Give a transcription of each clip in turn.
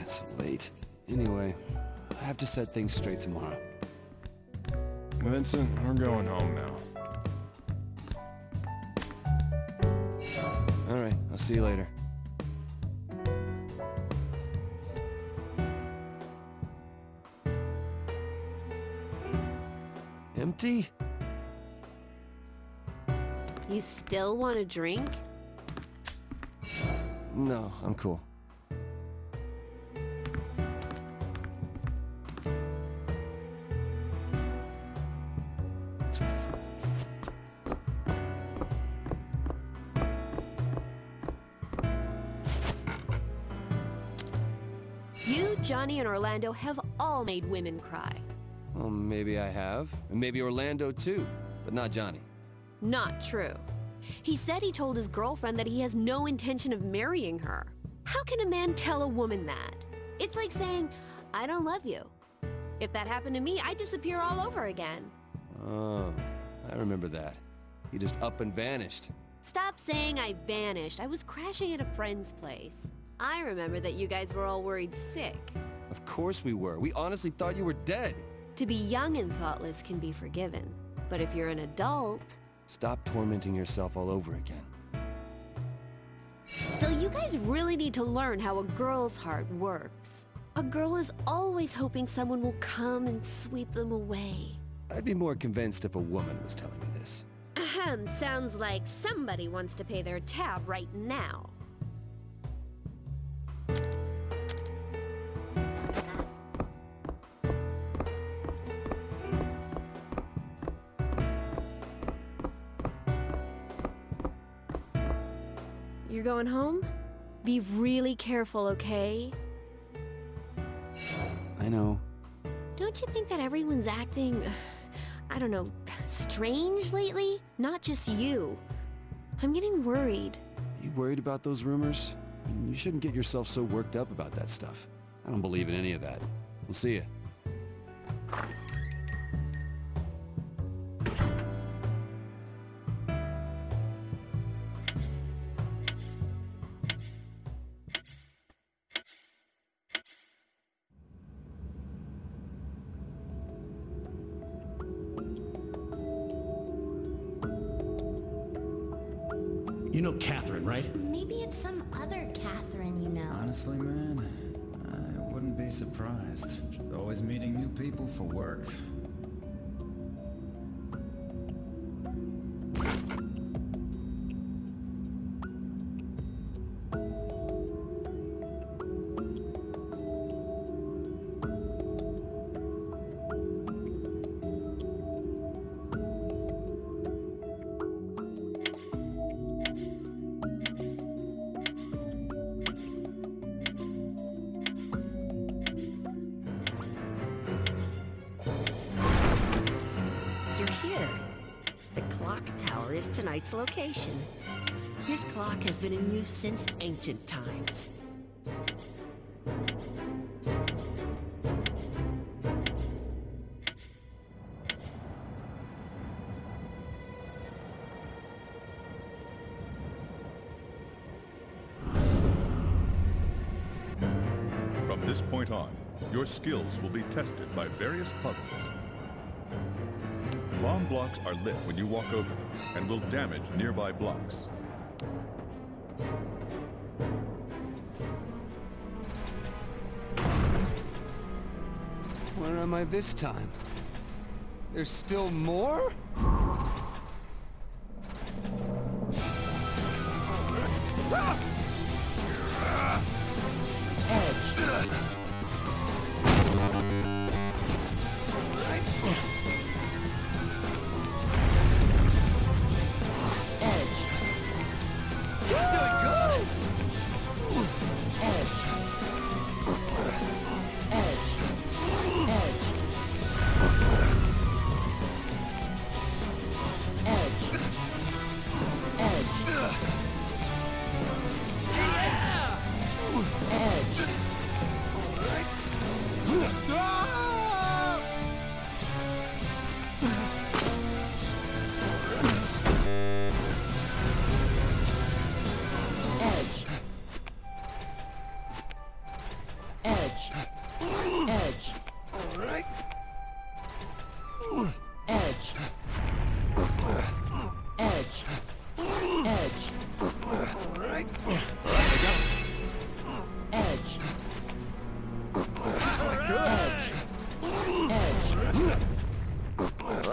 It's late. Anyway, I have to set things straight tomorrow. Vincent, we're going home now. Alright, I'll see you later. Empty? You still want a drink? No, I'm cool. You, Johnny, and Orlando have all made women cry. Well, maybe I have. And maybe Orlando too, but not Johnny. Not true. He said he told his girlfriend that he has no intention of marrying her. How can a man tell a woman that? It's like saying, I don't love you. If that happened to me, I'd disappear all over again. Oh, I remember that. You just up and vanished. Stop saying I vanished. I was crashing at a friend's place. I remember that you guys were all worried sick. Of course we were. We honestly thought you were dead. To be young and thoughtless can be forgiven. But if you're an adult... Stop tormenting yourself all over again. So you guys really need to learn how a girl's heart works. A girl is always hoping someone will come and sweep them away. I'd be more convinced if a woman was telling me this. Ahem, sounds like somebody wants to pay their tab right now. You're going home? Be really careful, okay? I know. Don't you think that everyone's acting, I don't know, strange lately? Not just you. I'm getting worried. You worried about those rumors? You shouldn't get yourself so worked up about that stuff. I don't believe in any of that. We'll see you. You know Catherine, right? Maybe it's some other Catherine you know. Honestly, man, I wouldn't be surprised. She's always meeting new people for work. Tonight's location. This clock has been in use since ancient times. From this point on, your skills will be tested by various puzzles. Bomb blocks are lit when you walk over them and will damage nearby blocks. Where am I this time? There's still more?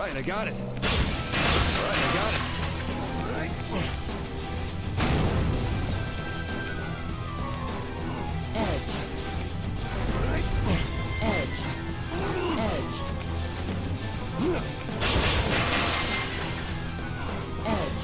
Right, I got it. Right, I got it. Right. Edge. Right. Edge. Edge. Edge.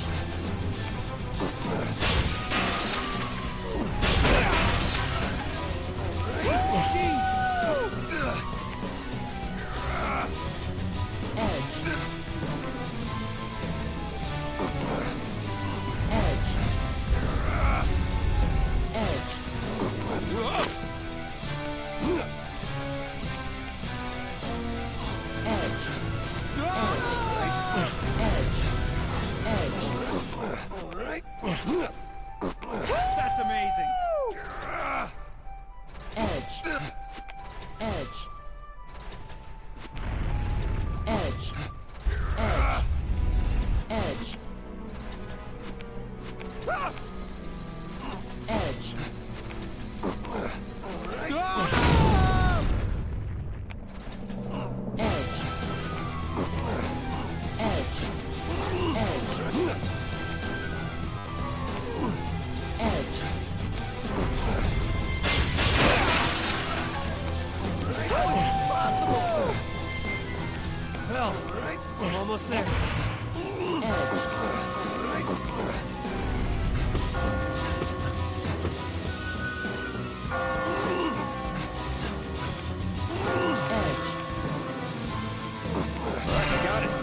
That's amazing. Edge. Edge. Edge. Edge. Edge. Well, right. I'm almost there. I got it.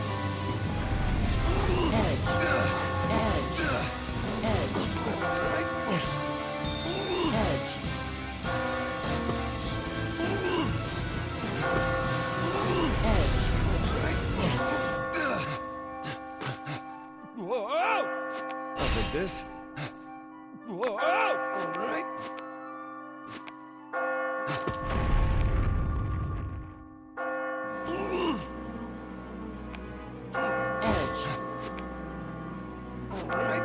Whoa! I'll take this. Whoa! All right. All right.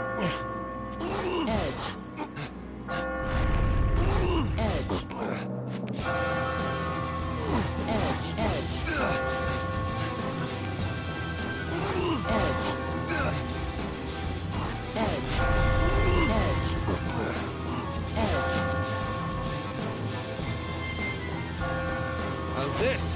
How's this?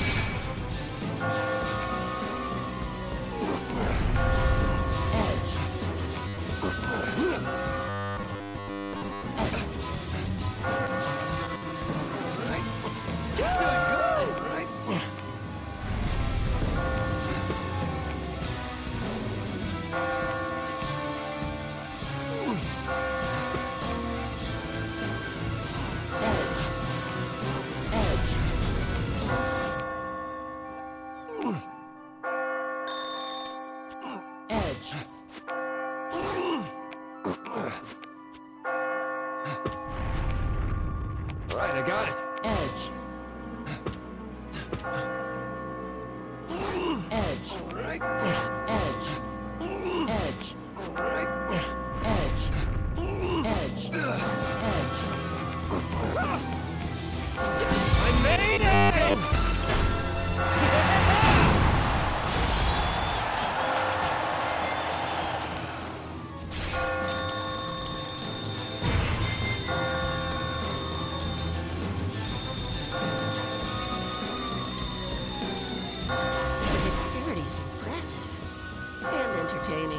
Right, I got it. Edge. Edge. All right. Edge. Edge. All right. Edge. Edge. Edge. I made it! The dexterity is impressive. And entertaining.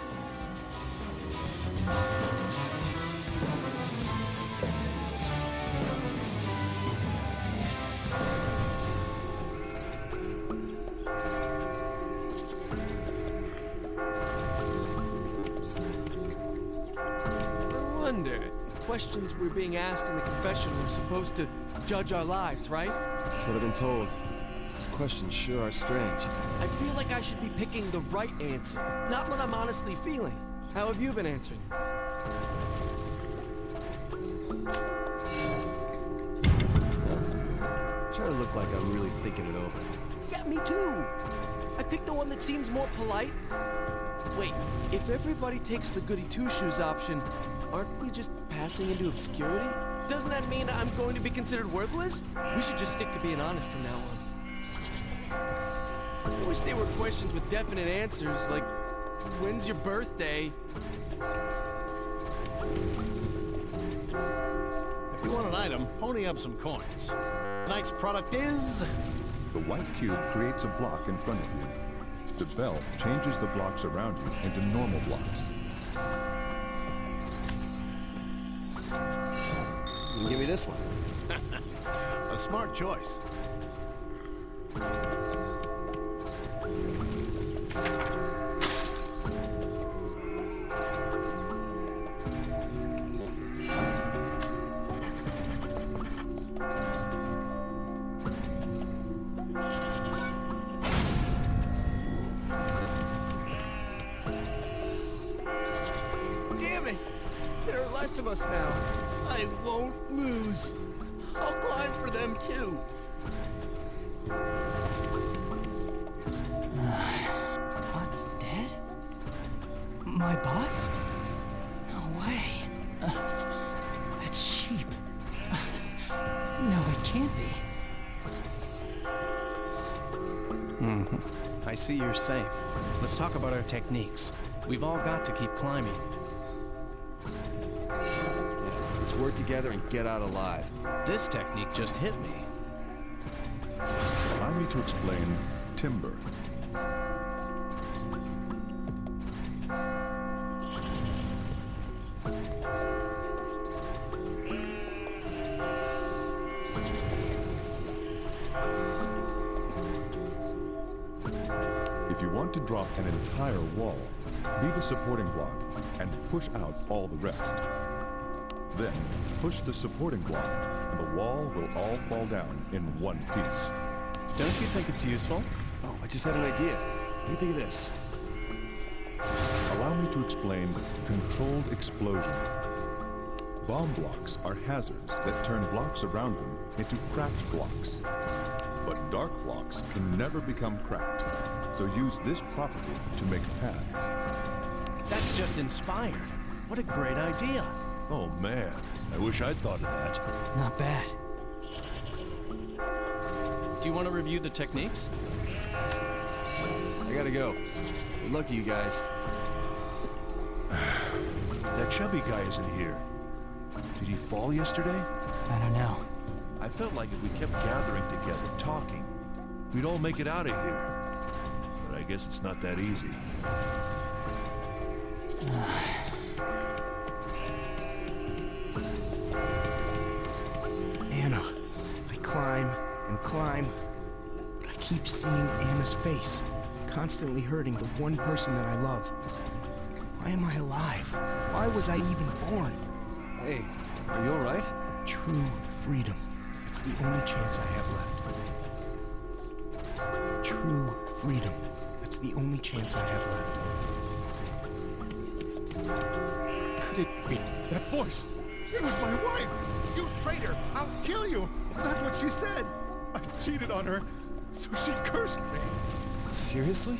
I wonder, questions we're being asked in the confession were supposed to judge our lives, right? That's what I've been told. These questions sure are strange. I feel like I should be picking the right answer, not what I'm honestly feeling. How have you been answering? Try to look like I'm really thinking it over. Yeah, me too! I picked the one that seems more polite. Wait, if everybody takes the goody two-shoes option, aren't we just passing into obscurity? Doesn't that mean I'm going to be considered worthless? We should just stick to being honest from now on. I wish they were questions with definite answers, like, when's your birthday? If you want an item, pony up some coins. Tonight's product is... The white cube creates a block in front of you. The bell changes the blocks around you into normal blocks. Give me this one. a smart choice. Damn it! There are less of us now. I won't lose. I'll climb for them too. What's dead? My boss? No way. That's sheep. No, it can't be. I see you're safe. Let's talk about our techniques. We've all got to keep climbing. Let's work together and get out alive. This technique just hit me. Allow me to explain timber. If you want to drop an entire wall, leave a supporting block and push out all the rest. Then, push the supporting block, and the wall will all fall down in one piece. Don't you think it's useful? Oh, I just had an idea. What do you think of this? Allow me to explain controlled explosion. Bomb blocks are hazards that turn blocks around them into cracked blocks. But dark blocks can never become cracked, so use this property to make paths. That's just inspired. What a great idea. Oh man, I wish I'd thought of that. Not bad. Do you want to review the techniques? I gotta go. Good luck to you guys. That chubby guy isn't here. Did he fall yesterday? I don't know. I felt like if we kept gathering together, talking, we'd all make it out of here. But I guess it's not that easy. Anna. I climb and climb, but I keep seeing Anna's face, constantly hurting the one person that I love. Why am I alive? Why was I even born? Hey, are you alright? True freedom. It's the only chance I have left. True freedom. That's the only chance I have left. Could it be? That voice! It was my wife! You traitor! I'll kill you! That's what she said! I cheated on her, so she cursed me! Seriously?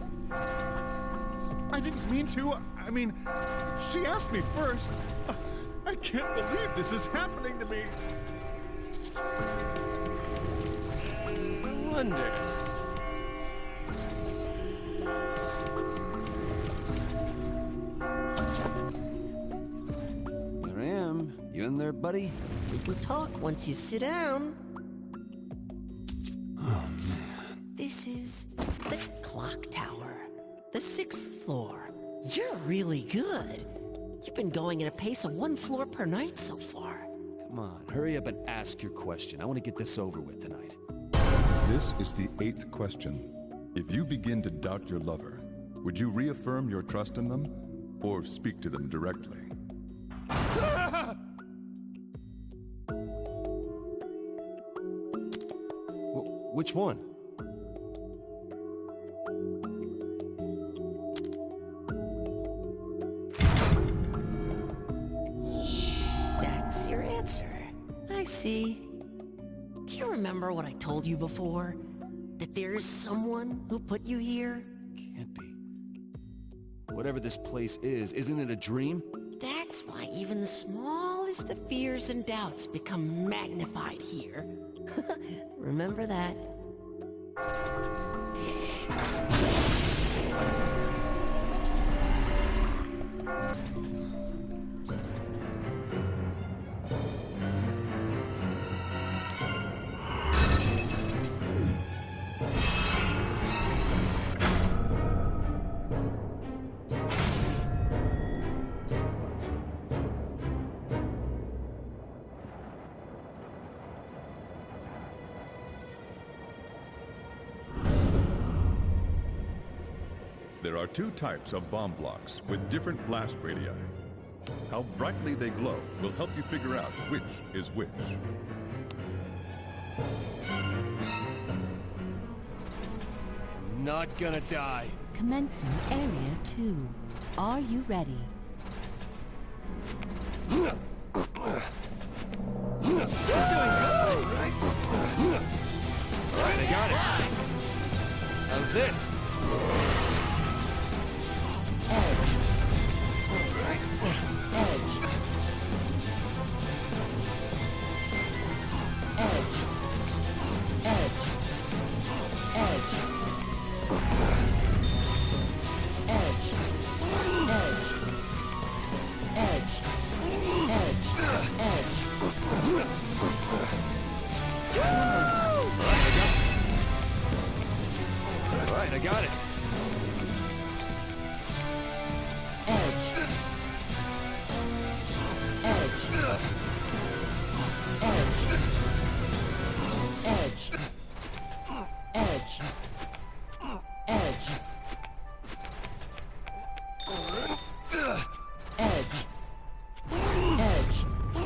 I didn't mean to. I mean, she asked me first. I can't believe this is happening to me. I wonder. Here I am. You in there, buddy? We can talk once you sit down. Oh, man. This is the clock tower, the 6th floor. You're really good. You've been going at a pace of 1 floor per night so far. Come on, hurry up and ask your question. I want to get this over with tonight. This is the 8th question. If you begin to doubt your lover, would you reaffirm your trust in them or speak to them directly? Which one? That's your answer. I see. Do you remember what I told you before? That there is someone who put you here? Can't be. Whatever this place is, isn't it a dream? That's why even the smallest of fears and doubts become magnified here. Remember that. There are two types of bomb blocks with different blast radii. How brightly they glow will help you figure out which is which. Not gonna die. Commencing Area 2. Are you ready? Right. Alright, I got it. How's this? Edge. Alright. Edge. Edge. Edge. Edge. Edge. Edge. Edge. Edge. Alright, I got it. Edge. Edge. Edge. Edge. Edge. Edge. Edge. Edge.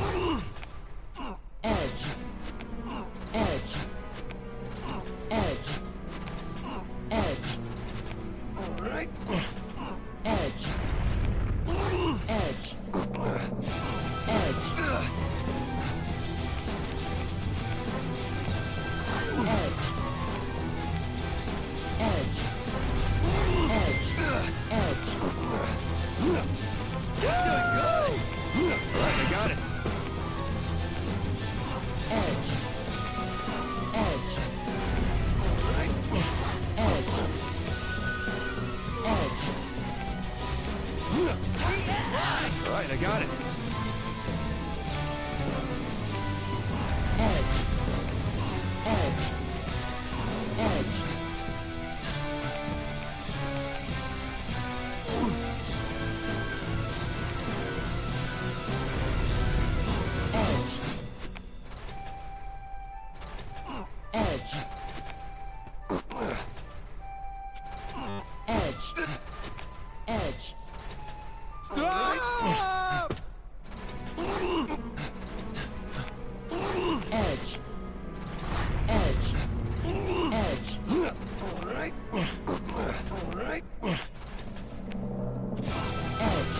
Edge. Edge. Edge. Edge. Alright. Edge. Edge. Edge. Just doing good. Alright, I got it. Edge. Edge. Alright. Edge. Edge. Alright, I got it. Edge. Edge. Edge. Edge. Edge. Edge. Stop! Edge. Edge. Edge. Alright. Alright. Edge.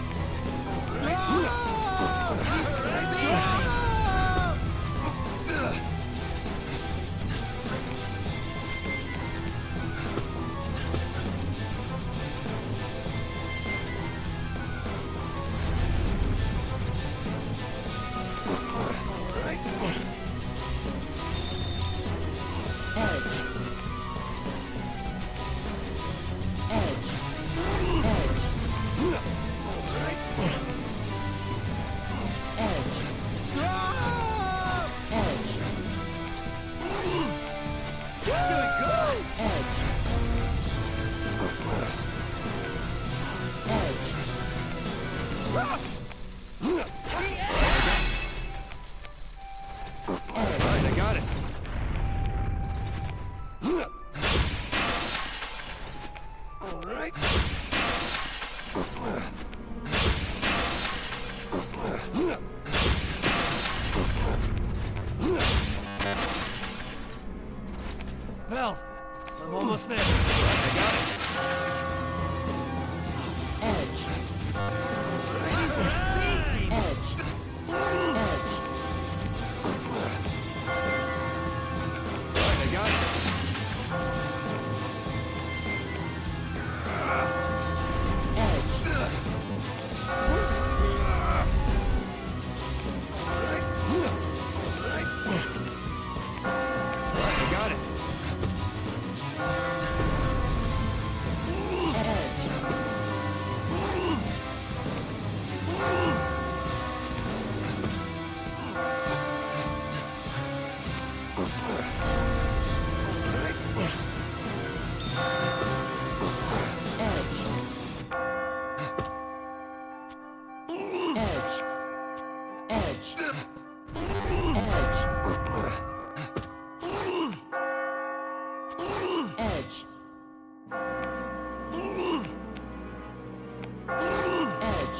Bell, I'm almost there. I got it. Edge. Edge. Edge. Right, I got it. Edge.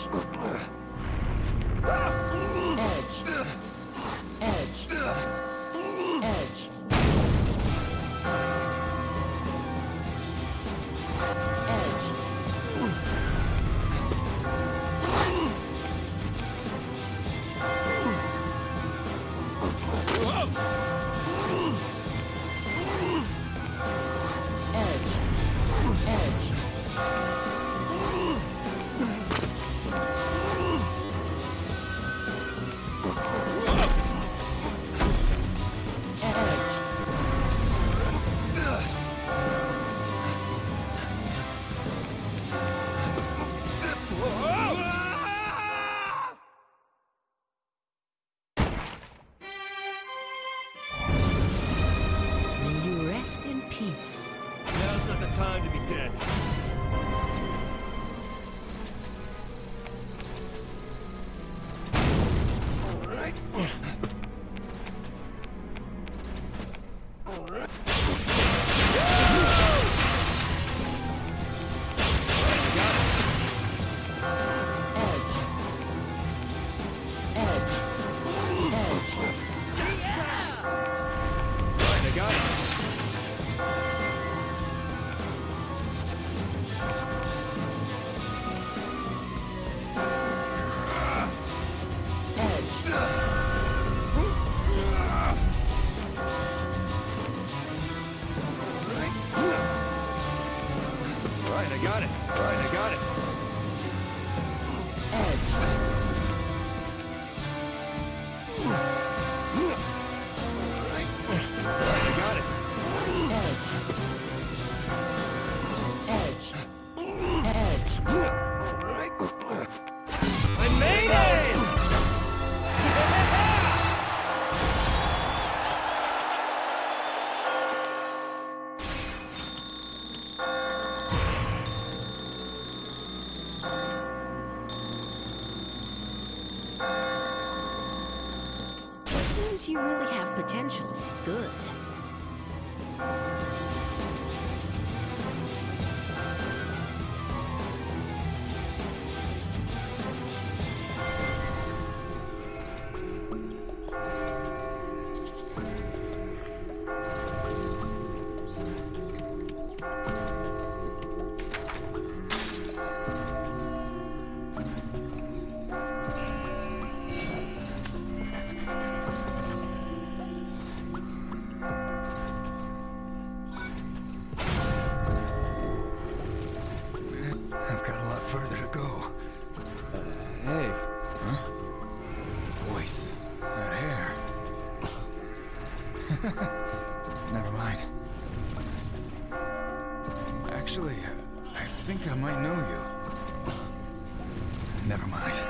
Peace. Now's not the time to be dead. All right. All right. I got it. All right, I got it. You really have potential. Good. Never mind. Actually, I think I might know you. Never mind.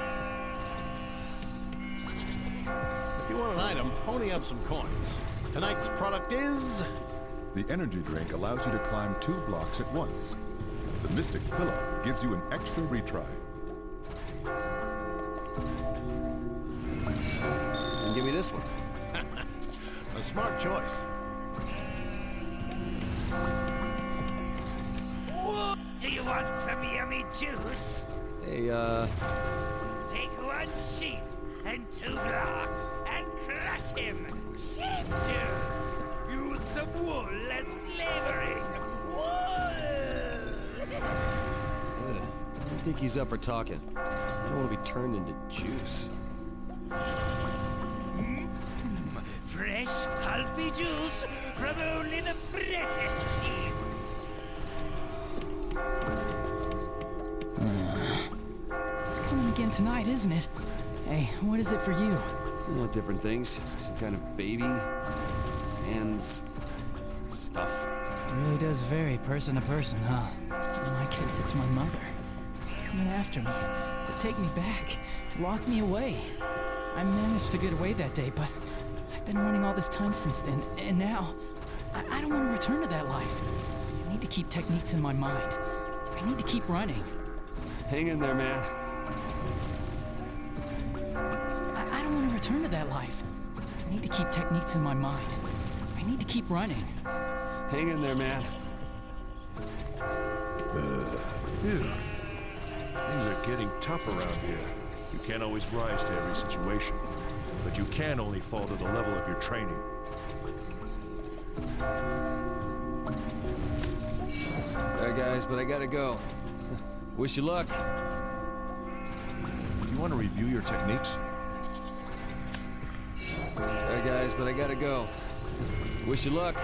If you want an item, pony up some coins. Tonight's product is... The energy drink allows you to climb 2 blocks at once. The Mystic Pillow gives you an extra retry. And give me this one. A smart choice. Do you want some yummy juice? Hey, Take 1 sheep and 2 blocks and crush him. Sheep juice. Use some wool as flavoring. Wool! I don't think he's up for talking. I don't want to be turned into juice. Fresh, pulpy juice from only the freshest sheep. It's coming again tonight, isn't it? Hey, what is it for you? Different things. Some kind of baby. Hands. Stuff. It really does vary person to person, huh? In my case, it's my mother. Coming after me. To take me back. To lock me away. I managed to get away that day, but I've been running all this time since then, and now I don't want to return to that life. I need to keep techniques in my mind. I need to keep running. Hang in there, man. I don't want to return to that life. I need to keep techniques in my mind. I need to keep running. Hang in there, man. Things are getting tough around here. You can't always rise to every situation, but you can only fall to the level of your training. Sorry guys, but I gotta go. Wish you luck. You want to review your techniques? Sorry guys, but I gotta go. Wish you luck.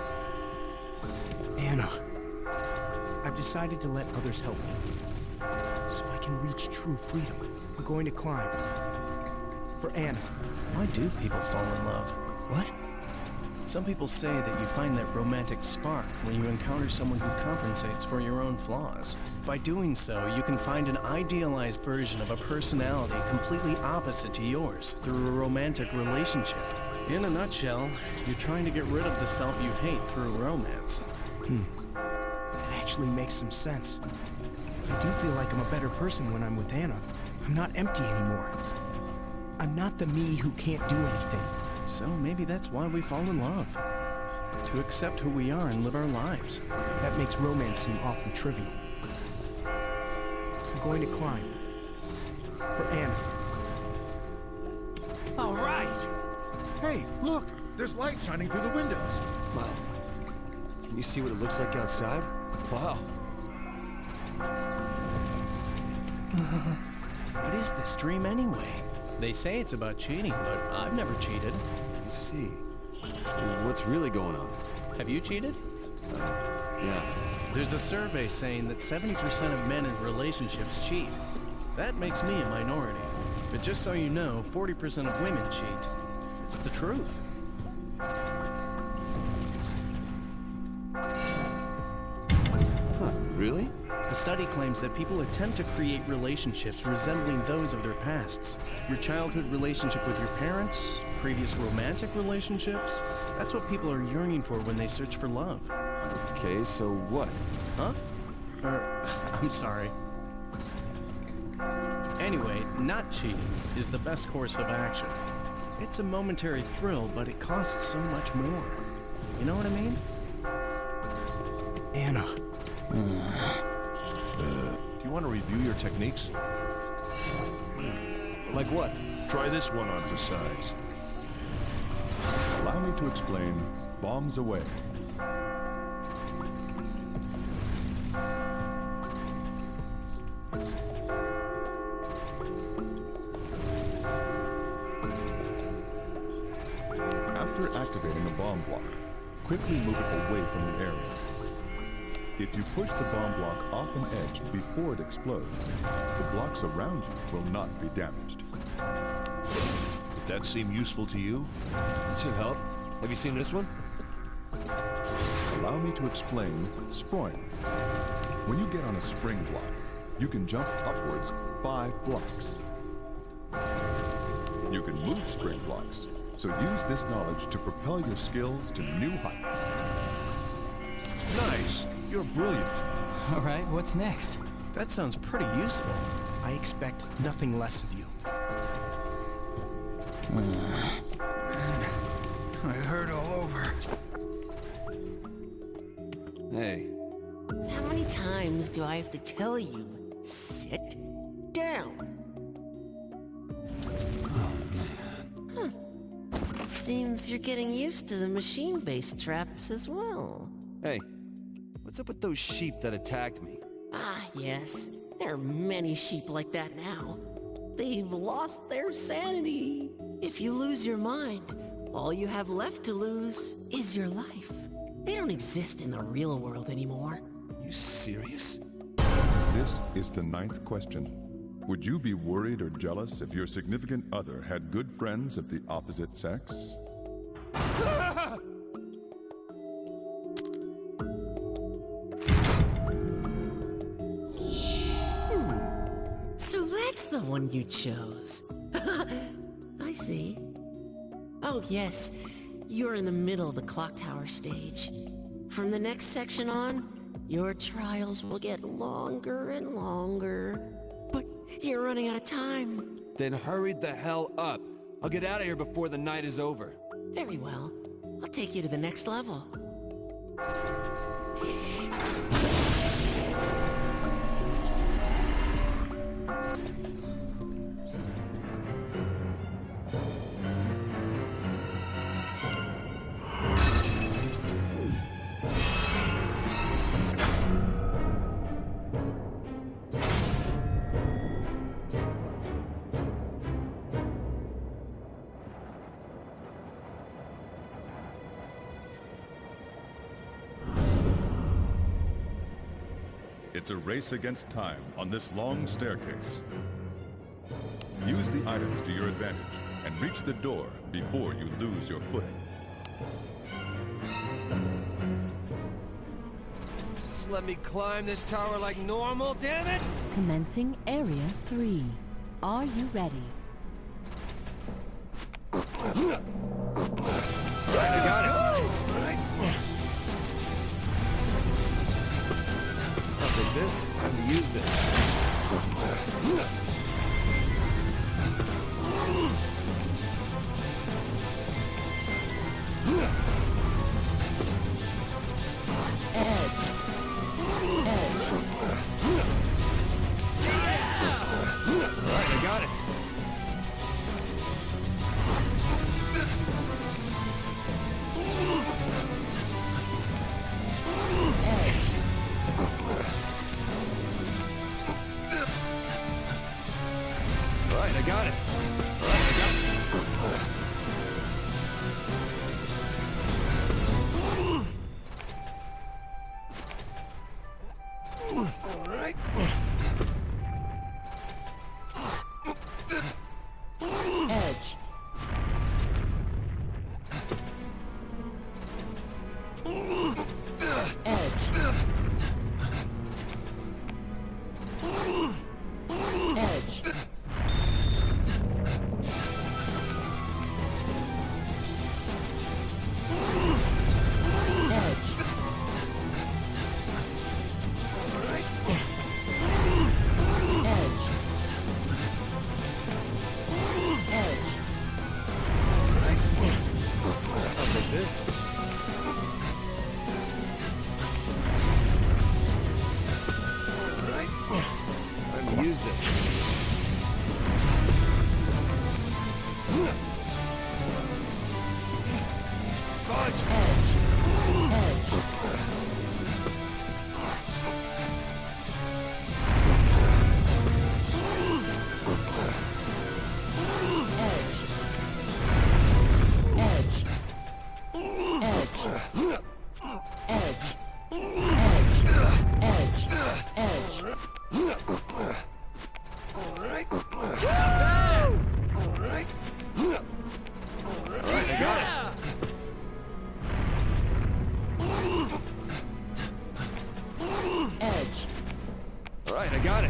Anna, I've decided to let others help me, so I can reach true freedom. I'm going to climb. For Anna. Why do people fall in love? What? Some people say that you find that romantic spark when you encounter someone who compensates for your own flaws. By doing so, you can find an idealized version of a personality completely opposite to yours through a romantic relationship. In a nutshell, you're trying to get rid of the self you hate through romance. That actually makes some sense. I do feel like I'm a better person when I'm with Anna. I'm not empty anymore. I'm not the me who can't do anything. So maybe that's why we fall in love. To accept who we are and live our lives. That makes romance seem awfully trivial. I'm going to climb. For Anna. All right. Hey, look! There's light shining through the windows. Wow. Can you see what it looks like outside? Wow. What is this dream anyway? They say it's about cheating, but I've never cheated. I see. So what's really going on? Have you cheated? Yeah. There's a survey saying that 70% of men in relationships cheat. That makes me a minority. But just so you know, 40% of women cheat. It's the truth. Huh, really? The study claims that people attempt to create relationships resembling those of their pasts. Your childhood relationship with your parents, previous romantic relationships, that's what people are yearning for when they search for love. Okay, so what? Huh? I'm sorry. Anyway, not cheating is the best course of action. It's a momentary thrill, but it costs so much more. You know what I mean? Anna. Do you want to review your techniques? Like what? Try this one on for size. Allow me to explain bombs away. After activating a bomb block, quickly move it away from the area. If you push the bomb block off an edge before it explodes, the blocks around you will not be damaged. Did that seem useful to you? It should help. Have you seen this one? Allow me to explain sproing. When you get on a spring block, you can jump upwards 5 blocks. You can move spring blocks, so use this knowledge to propel your skills to new heights. Nice! You're brilliant. All right, what's next? That sounds pretty useful. I expect nothing less of you. I hurt all over. Hey. How many times do I have to tell you? Sit down. It seems you're getting used to the machine-based traps as well. Hey. What's up with those sheep that attacked me? Ah, yes. There are many sheep like that now. They've lost their sanity. If you lose your mind, all you have left to lose is your life. They don't exist in the real world anymore. You serious? This is the 9th question. Would you be worried or jealous if your significant other had good friends of the opposite sex? So that's the one you chose. I see. Oh yes, you're in the middle of the clock tower stage. From the next section on, your trials will get longer and longer. But you're running out of time. Then hurry the hell up. I'll get out of here before the night is over. Very well. I'll take you to the next level. It's a race against time on this long staircase. Use the items to your advantage and reach the door before you lose your footing. Just let me climb this tower like normal, damn it! Commencing Area 3. Are you ready? I got it. Right. I'll take this and use this. Right, I got it. Right, I got it. All right. Edge. This? Alright. Time to use this. Fudge! I got it.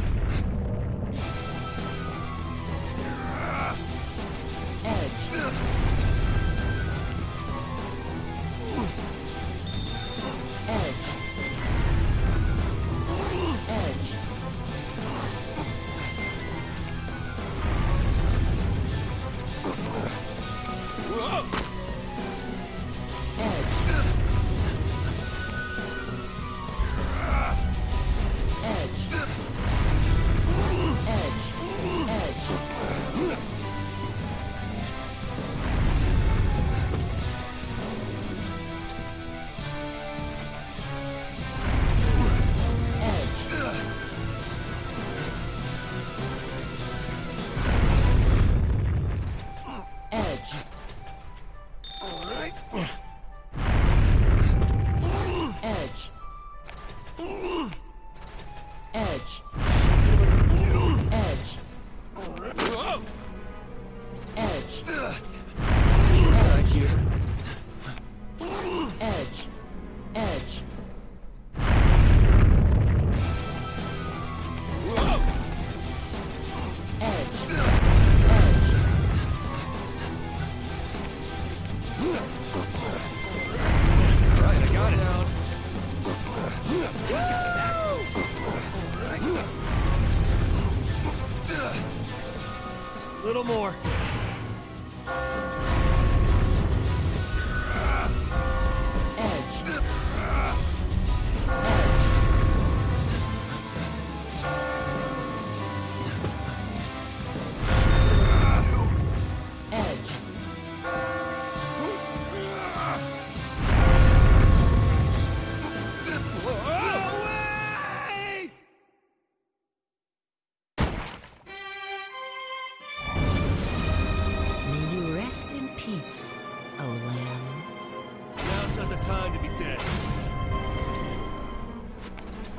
A little more.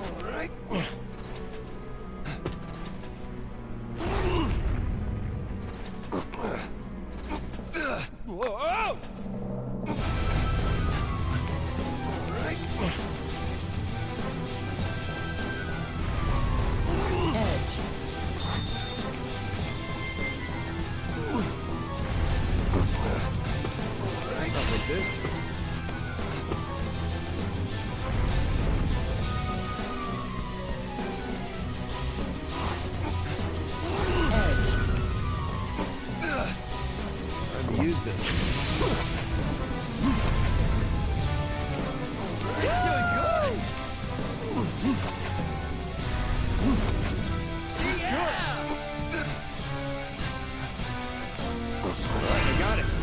Alright. Whoa! Alright. Edge. Alright. I'll take this. Use this. I got it.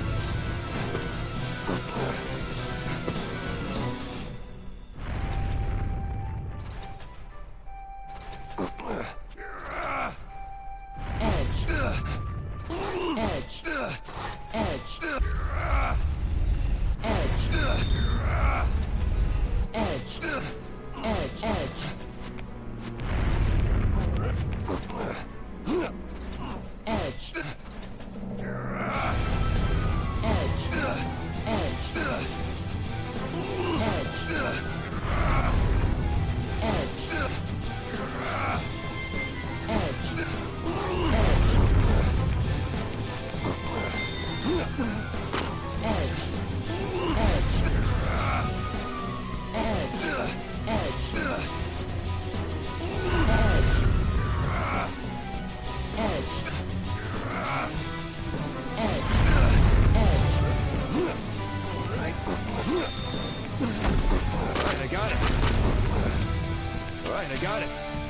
I got it.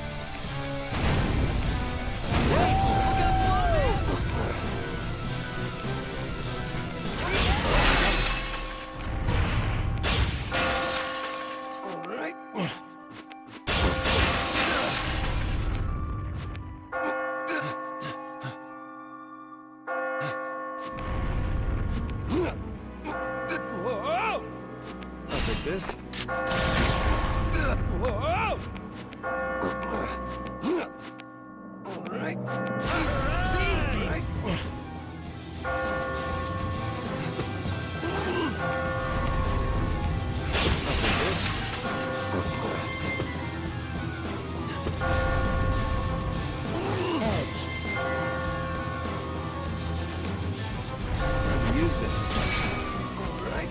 I'll take this. Whoa! All right. Use this. All right.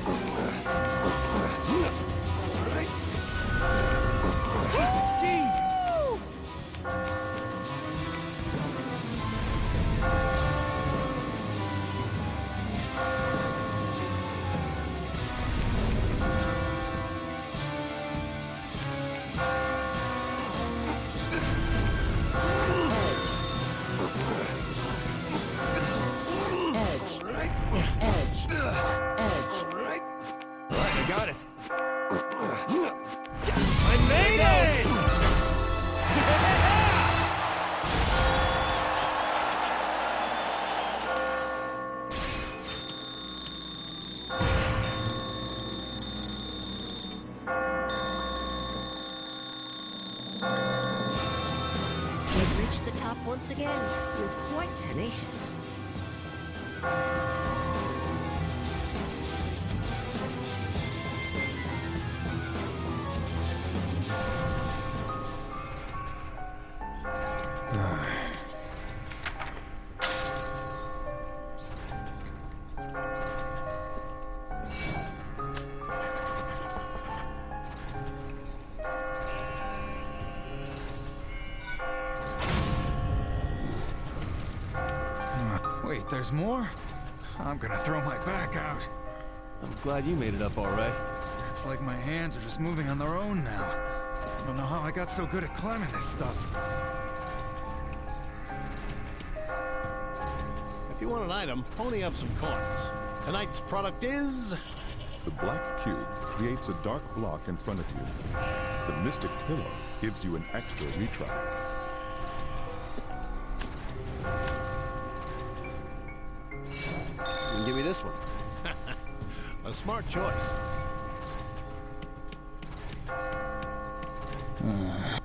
I got it. I made it! You've reached the top once again. You're quite tenacious. Wait, there's more? I'm gonna throw my back out. I'm glad you made it up all right. It's like my hands are just moving on their own now. I don't know how I got so good at climbing this stuff. If you want an item, pony up some coins. Tonight's product is... The black cube creates a dark block in front of you. The mystic pillow gives you an extra retry. You can give me this one. a smart choice.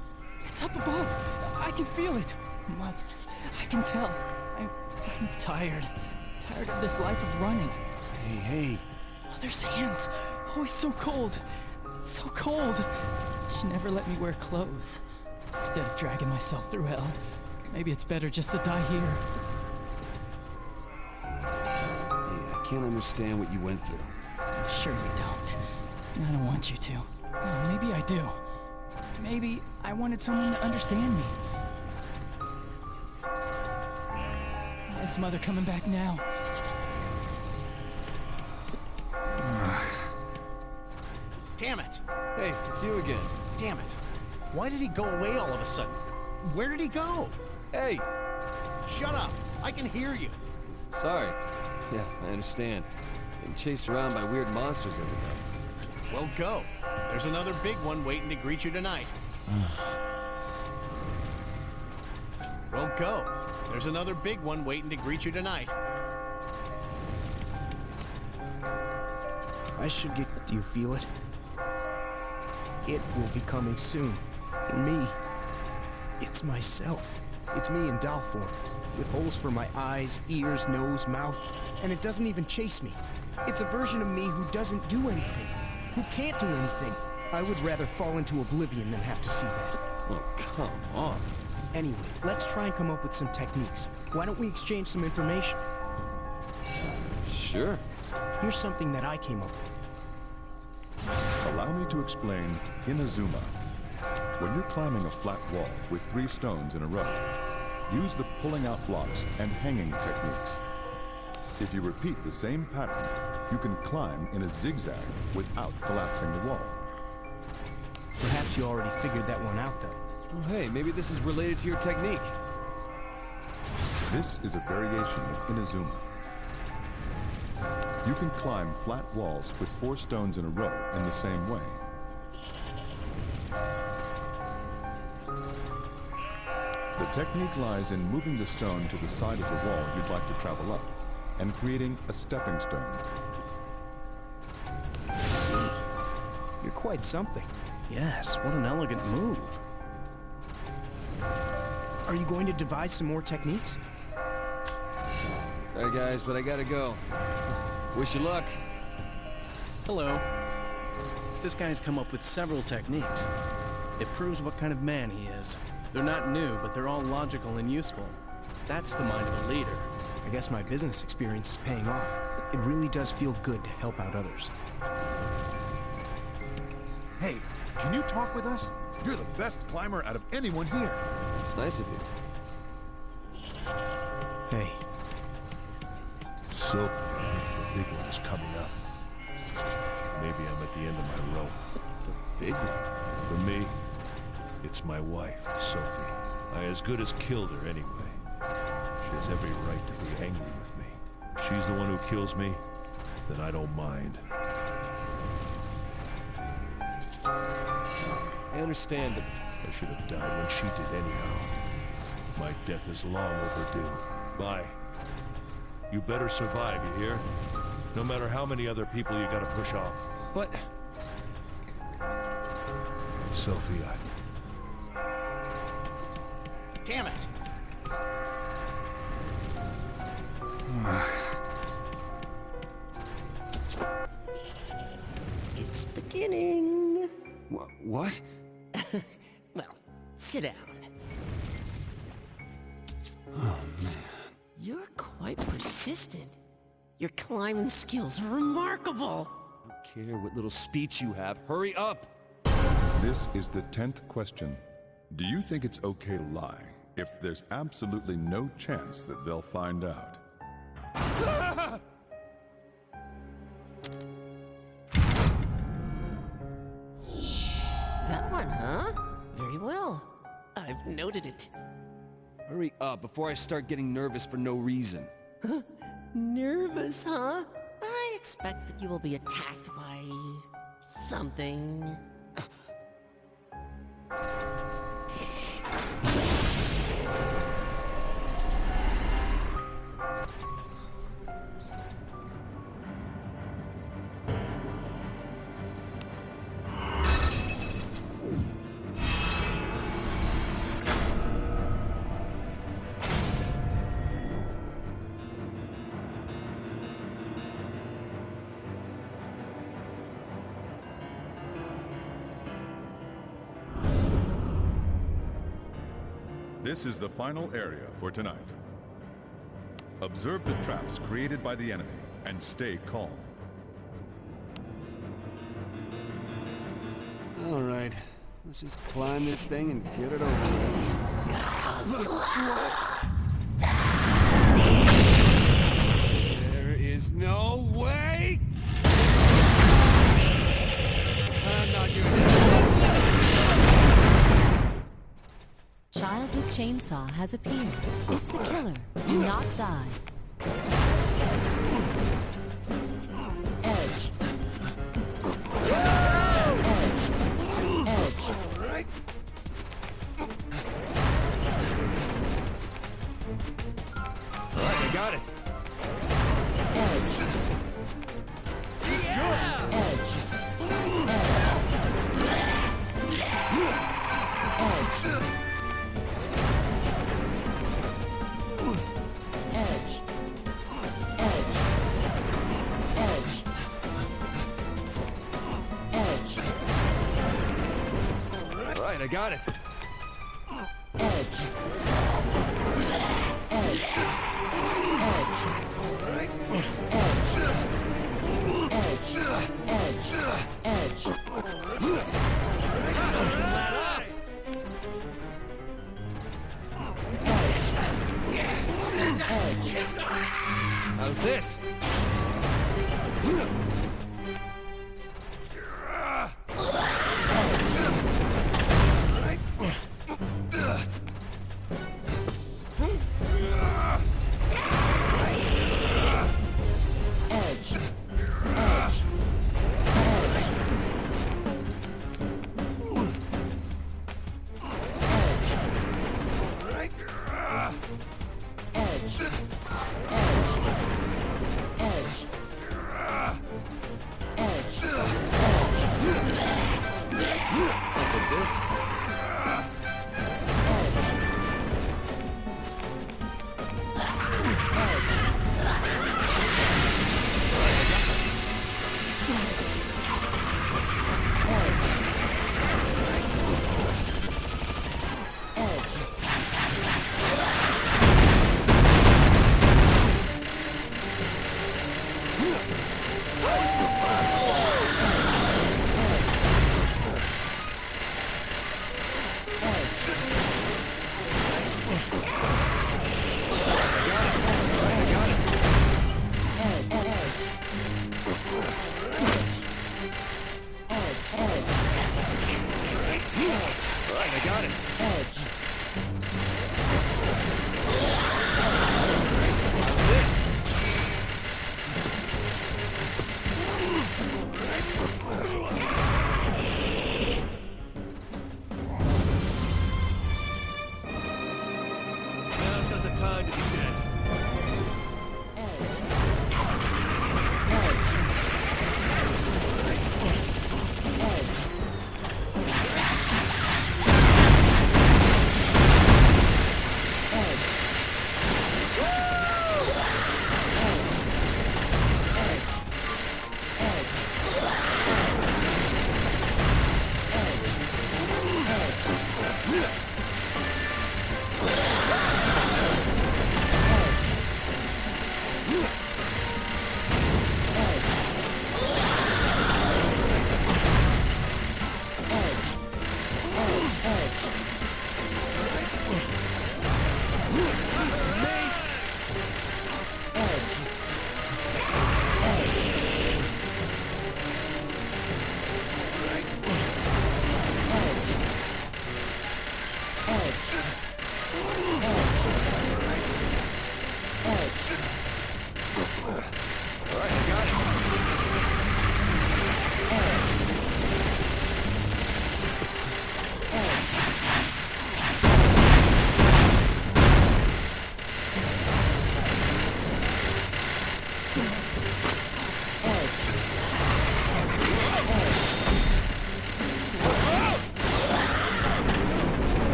It's up above. I can feel it. Mother, I can tell. I'm tired. Tired of this life of running. Hey. Mother's hands. Always so cold. So cold. She never let me wear clothes. Instead of dragging myself through hell, maybe it's better just to die here. Hey, I can't understand what you went through. I'm sure you don't. And I don't want you to. No, maybe I do. Maybe I wanted someone to understand me. Is Mother coming back now? Damn it! Hey, it's you again. Damn it! Why did he go away all of a sudden? Where did he go? Hey! Shut up! I can hear you. Sorry. Yeah, I understand. Been chased around by weird monsters every day. Well, go. There's another big one waiting to greet you tonight. Well, go. There's another big one waiting to greet you tonight. I should get... Do you feel it? It will be coming soon. For me, it's myself. It's me in doll form, with holes for my eyes, ears, nose, mouth, and it doesn't even chase me. It's a version of me who doesn't do anything, who can't do anything. I would rather fall into oblivion than have to see that. Oh, come on. Anyway, let's try and come up with some techniques. Why don't we exchange some information? Sure. Here's something that I came up with. Allow me to explain Inazuma. When you're climbing a flat wall with 3 stones in a row, use the pulling out blocks and hanging techniques. If you repeat the same pattern, you can climb in a zigzag without collapsing the wall. Perhaps you already figured that one out, though. Oh, hey, maybe this is related to your technique. This is a variation of Inazuma. You can climb flat walls with 4 stones in a row in the same way. The technique lies in moving the stone to the side of the wall you'd like to travel up, and creating a stepping stone. I see. You're quite something. Yes, what an elegant move. Are you going to devise some more techniques? Sorry, guys, but I gotta go. Wish you luck. Hello. This guy's come up with several techniques. It proves what kind of man he is. They're not new, but they're all logical and useful. That's the mind of a leader. I guess my business experience is paying off. It really does feel good to help out others. Hey, can you talk with us? You're the best climber out of anyone here. It's nice of you. Hey. So, the big one's coming up. Maybe I'm at the end of my rope. The big one? For me, it's my wife, Sophie. I as good as killed her anyway. She has every right to be angry with me. If she's the one who kills me, then I don't mind. I understand, but I should have died when she did anyhow. My death is long overdue. Bye. You better survive, you hear? No matter how many other people you gotta push off. But... Sophia. Damn it! It's beginning. What? Well, sit down. Oh, man. You're quite persistent. Your climbing skills are remarkable. I don't care what little speech you have. Hurry up! This is the 10th question. Do you think it's okay to lie if there's absolutely no chance that they'll find out? That one, huh? Very well. I've noted it. Hurry up before I start getting nervous for no reason. Nervous, huh? I expect that you will be attacked by... something. This is the final area for tonight. Observe the traps created by the enemy and stay calm. All right, let's just climb this thing and get it over with. What? There is no way! I'm not doing this. Child with chainsaw has appeared. It's the killer. Do not die. Edge. Edge. All right. All right, I got it. Edge. Yeah! Edge. I got it. Edge. Edge. All right. How's this?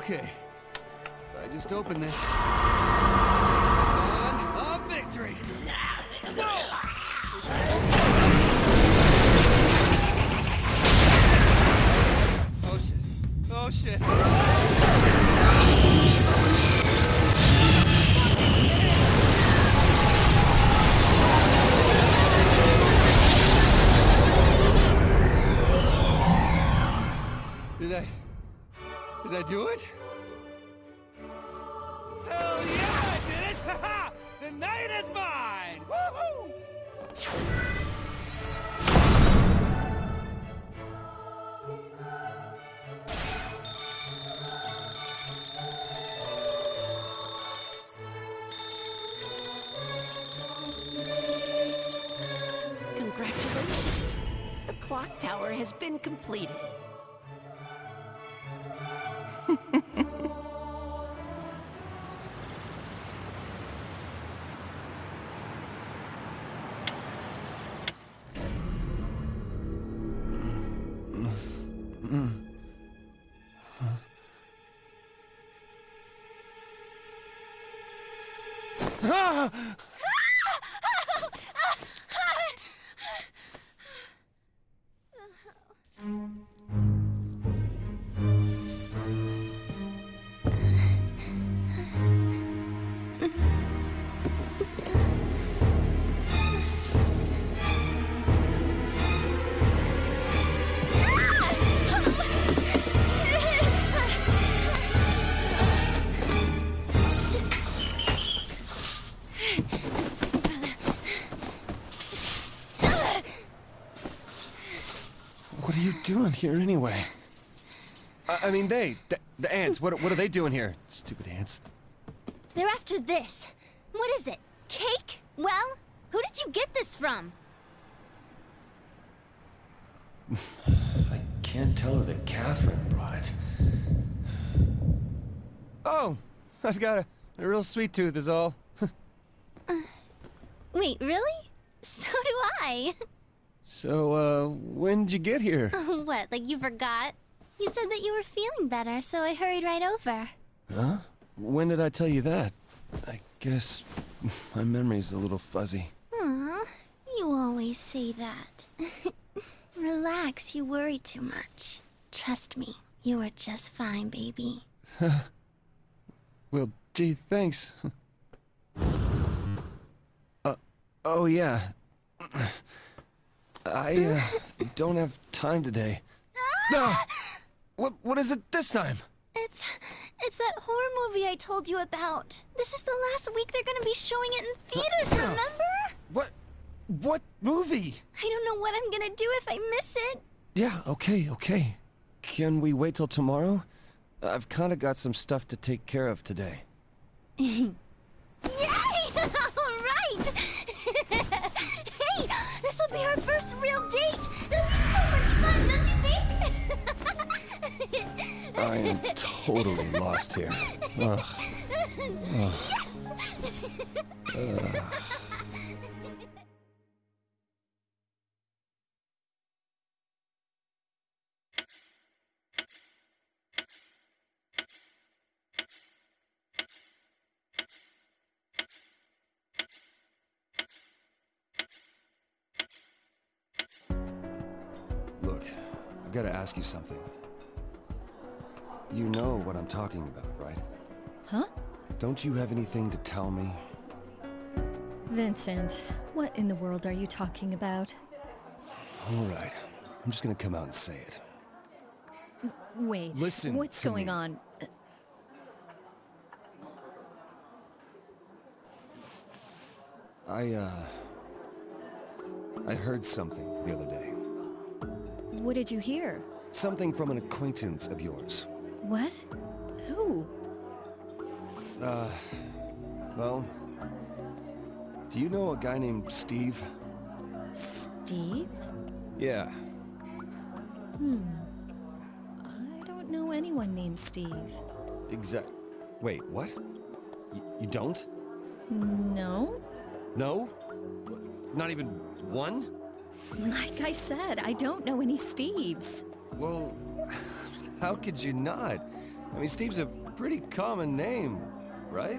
Okay. If I just open this... Dawn of victory! Oh shit. Oh shit. Did I do it? Hell yeah, I did it! The night is mine! Woohoo! Congratulations! The clock tower has been completed. What are you doing here anyway? I mean, the ants, what are they doing here? Stupid ants. They're after this. What is it? Cake? Well, who did you get this from? I can't tell her that Catherine brought it. Oh, I've got a real sweet tooth is all. Wait, really? So do I. So, when'd you get here? What, like you forgot? You said that you were feeling better, so I hurried right over. Huh? When did I tell you that? I guess my memory's a little fuzzy. Aw, you always say that. Relax, you worry too much. Trust me, you are just fine, baby. Well, gee, thanks. Oh yeah. I, don't have time today. Ah! What is it this time? It's that horror movie I told you about. This is the last week they're gonna be showing it in theaters, remember? What movie? I don't know what I'm gonna do if I miss it. Yeah, okay. Can we wait till tomorrow? I've kinda got some stuff to take care of today. Yay! Alright! Hey, this will be our first real date! It'll be so much fun, don't you think? I am totally lost here. Ugh. Yes! Look, I've got to ask you something. You know what I'm talking about, right? Huh? Don't you have anything to tell me? Vincent, what in the world are you talking about? All right, I'm just gonna come out and say it. Wait, Listen what's to going me. on? I heard something the other day. What did you hear? Something from an acquaintance of yours. What? Who? Well, do you know a guy named Steve? Steve? Yeah. I don't know anyone named Steve. Wait, what? You don't? No? No? Not even one? Like I said, I don't know any Steves. Well, how could you not? I mean, Steve's a pretty common name, right?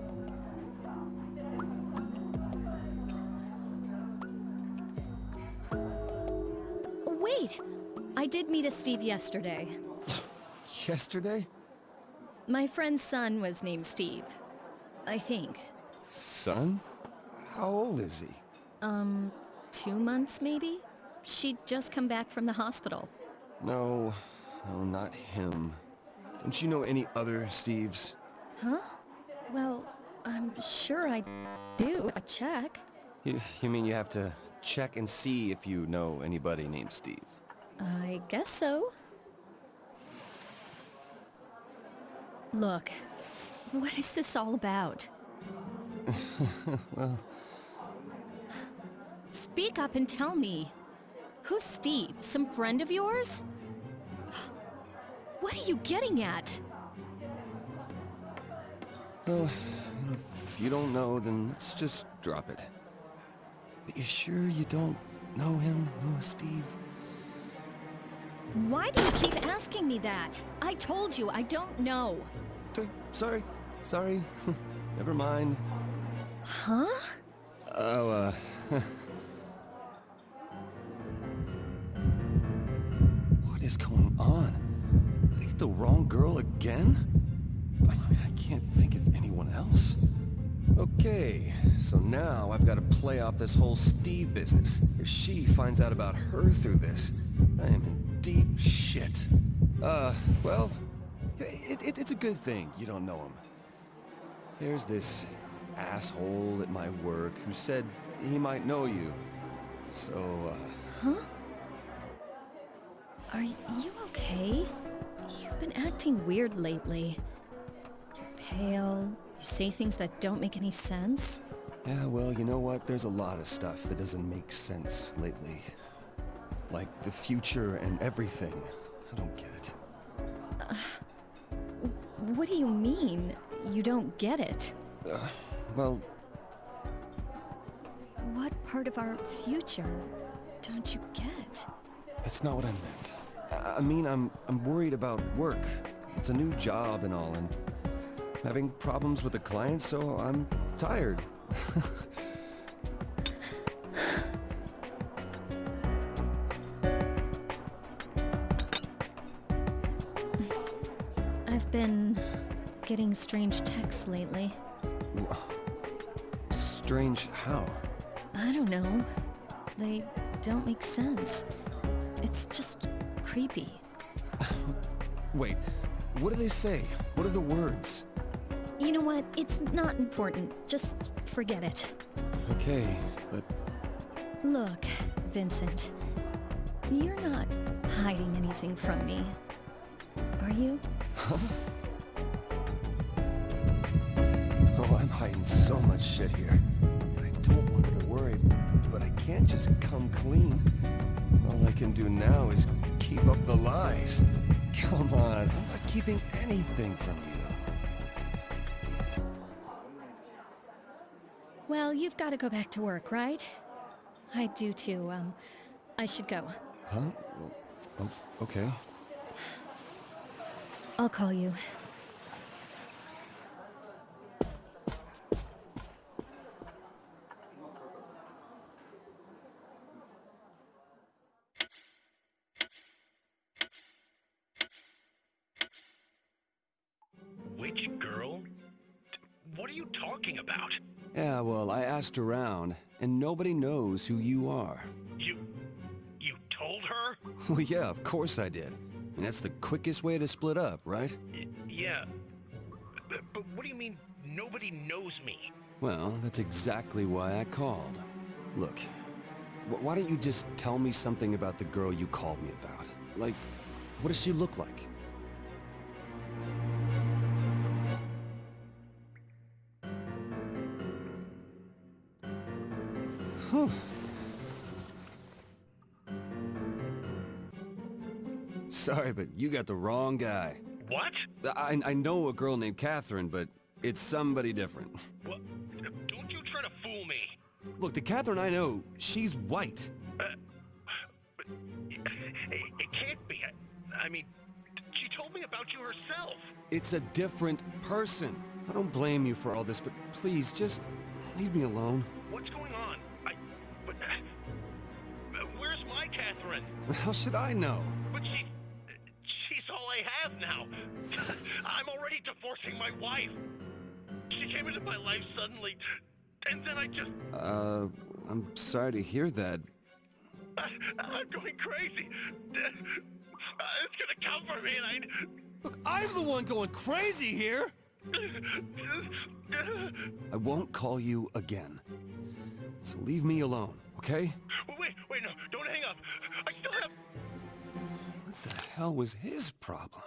Wait! I did meet a Steve yesterday. Yesterday? My friend's son was named Steve. I think. Son? How old is he? 2 months maybe? She'd just come back from the hospital. No, not him. Don't you know any other Steves? Huh? Well, I'm sure I do. A check. You mean you have to check and see if you know anybody named Steve? I guess so. Look, what is this all about? Well... Speak up and tell me. Who's Steve? Some friend of yours? What are you getting at? Well, if you don't know, then let's just drop it. But you sure you don't know him, know Steve? Why do you keep asking me that? I told you I don't know. Sorry. Never mind. Huh? Oh, What is going on? Did I get the wrong girl again? I can't think of anyone else. Okay, so now I've got to play off this whole Steve business. If she finds out about her through this, I am in deep shit. Well, it's a good thing you don't know him. There's this asshole at my work who said he might know you. So, Huh? Are you okay? You've been acting weird lately. You're pale. You say things that don't make any sense. Yeah, well, you know what? There's a lot of stuff that doesn't make sense lately. Like the future and everything. I don't get it. What do you mean? You don't get it? Well... What part of our future don't you get? That's not what I meant. I mean, I'm worried about work. It's a new job and all, and having problems with the clients, so I'm tired. I've been getting strange texts lately. Strange how? I don't know. They don't make sense. It's just creepy. Wait, what do they say? What are the words? You know what? It's not important. Just forget it. Okay, but... Look, Vincent. You're not hiding anything from me. Are you? Huh? Oh, I'm hiding so much shit here. And I don't want her to worry, but I can't just come clean. All I can do now is keep up the lies. Come on, I'm not keeping anything from you. Well, you've got to go back to work, right? I do too. I should go. Huh? Well, okay. I'll call you. Which girl? What are you talking about? Yeah, well, I asked around, and nobody knows who you are. You told her? Well, yeah, of course I did. And that's the quickest way to split up, right? Yeah. But what do you mean, nobody knows me? Well, that's exactly why I called. Look, why don't you just tell me something about the girl you called me about? Like, what does she look like? Whew. Sorry, but you got the wrong guy. What? I know a girl named Catherine, but it's somebody different. What? Don't you try to fool me. Look, the Catherine I know, she's white. But it can't be. I mean, She told me about you herself. It's a different person. I don't blame you for all this, but please, just leave me alone. What's going on? But where's my Catherine? How should I know? But she's all I have now. I'm already divorcing my wife. She came into my life suddenly, and then I just... I'm sorry to hear that. I'm going crazy. It's gonna come for me, and Look, I'm the one going crazy here! I won't call you again. So leave me alone, okay? Wait, no, don't hang up. I still have... What the hell was his problem?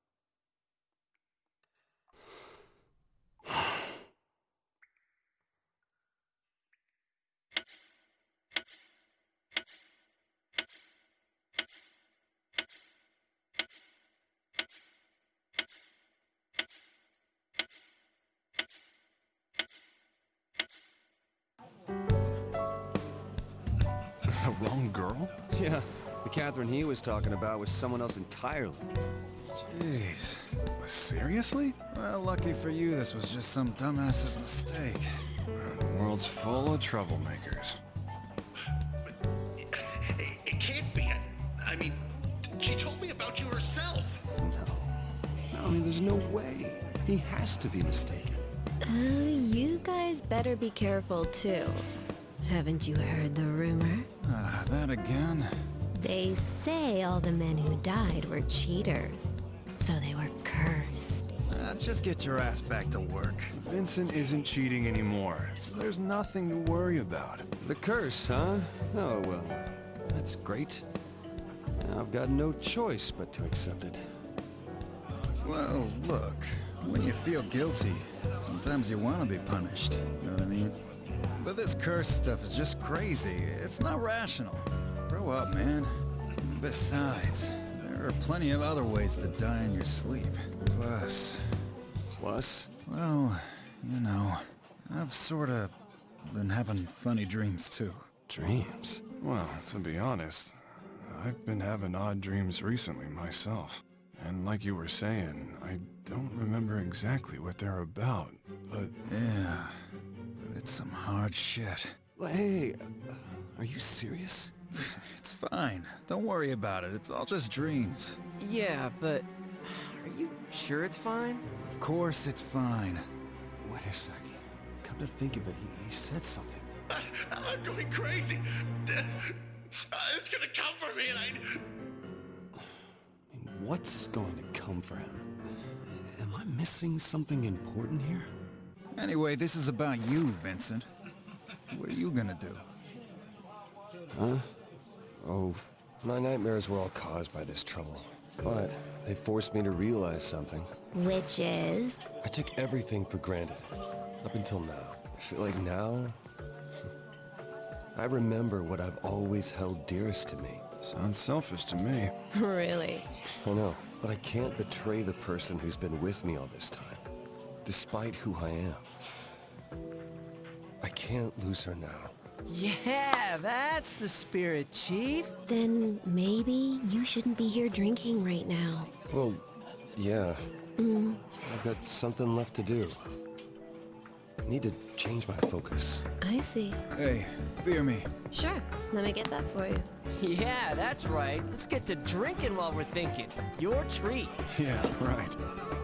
The wrong girl? Yeah, the Catherine he was talking about was someone else entirely. Jeez. Seriously? Well, lucky for you, this was just some dumbass's mistake. The world's full of troublemakers. It can't be. I mean, she told me about you herself. No, I mean, there's no way. He has to be mistaken. You guys better be careful, too. Haven't you heard the rumor? That again? They say all the men who died were cheaters, so they were cursed. Just get your ass back to work. Vincent isn't cheating anymore. There's nothing to worry about. The curse, huh? Oh, well, that's great. Now I've got no choice but to accept it. Well, look, when you feel guilty, sometimes you want to be punished. You know what I mean? But this curse stuff is just crazy. It's not rational. Grow up, man. Besides, there are plenty of other ways to die in your sleep. Plus? Well, you know, I've sorta been having funny dreams too. Dreams? Well, to be honest, I've been having odd dreams recently myself. And like you were saying, I don't remember exactly what they're about, but... Yeah, but it's some hard shit. Hey, are you serious? It's fine. Don't worry about it. It's all just dreams. Yeah, but are you sure it's fine? Of course it's fine. Wait a sec. Come to think of it, he said something. I'm going crazy. It's gonna come for me, and I... What's going to come for him? Am I missing something important here? Anyway, this is about you, Vincent. What are you gonna do? Huh? Oh, my nightmares were all caused by this trouble. But they forced me to realize something. Which is? I took everything for granted. Up until now. I feel like now... I remember what I've always held dearest to me. Sounds selfish to me. Really? I know, but I can't betray the person who's been with me all this time. Despite who I am. I can't lose her now. Yeah, that's the spirit, Chief. Then maybe you shouldn't be here drinking right now. Well, yeah. I've got something left to do. I need to change my focus. I see. Hey, beer me. Sure, let me get that for you. Yeah, that's right. Let's get to drinking while we're thinking. Your treat. Yeah, right.